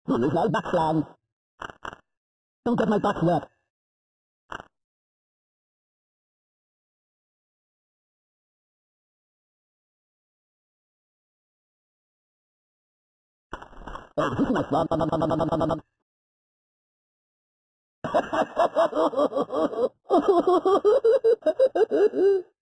Vui vẻ bắt làng. Don't get my butt wet. Oh, this is my fun.